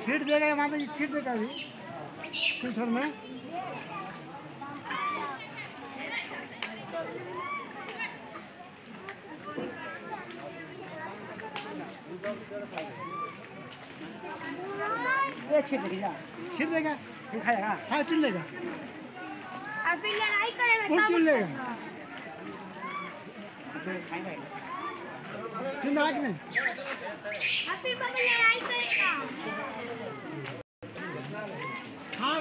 छीट देगा माता जी, छीट देगा अभी फिल्टर में। ये छीट देगा, छीट देगा, फिर खाएगा, हाँ चुन लेगा, अभी लड़ाई करेगा खूब चुन लेगा, चुन आग में, अभी लड़ाई करेगा।